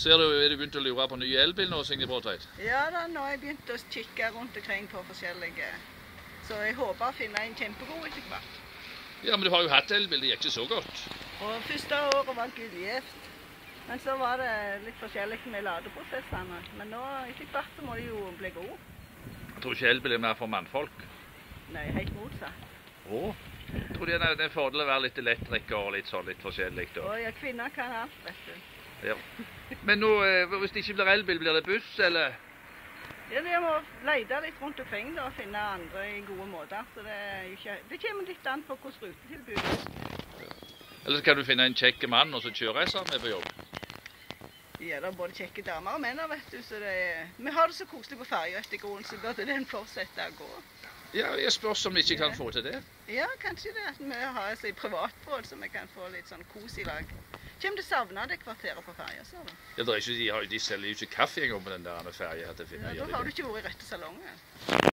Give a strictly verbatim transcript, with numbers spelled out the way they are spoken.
Ser du, er du begynt å lure på nye elbil nå, Signe Bråtveit? Ja da, nå har jeg begynt å kikke rundt omkring på forskjellige. Så jeg håper å finne en kjempegod etter hvert. Ja, men du har jo hatt elbil, det gikk ikke så godt. Og første året var gullgift. Men så var det litt forskjellig med ladeprosessene. Men nå etter hvert så må de jo bli gode. Jeg tror ikke elbil er mer for mannfolk. Nei, helt motsatt. Å? Jeg tror det er en fordel å være litt elektriker og litt sånn litt forskjellig da. Å ja, kvinner kan alt, vet du. Ja. Men nå, hvis det ikke blir elbil, blir det buss, eller? Ja, vi må lete litt rundt omkring da, og finne andre gode måter. Så det, er jo ikke, det kommer litt an på hvordan rutetilbudet er. Eller så kan du finne en kjekke mann og så kjøre jeg sammen med på jobb. Ja, det er både kjekke damer og menn, vet du. Så det er, vi har det så koselig på ferja etter grunnen, så burde den fortsette å gå. Ja, jeg spørs om vi ikke kan få til det. Ja, kanskje det at vi har et privatbråd, så vi kan få litt sånn kos i lag. Kommer du savne det kvarteret på ferja, så da? Ja, det er ikke, de, har, de selger jo ikke kaffe engang på den der ferja. Ja, da har du ikke vært i rette salongen.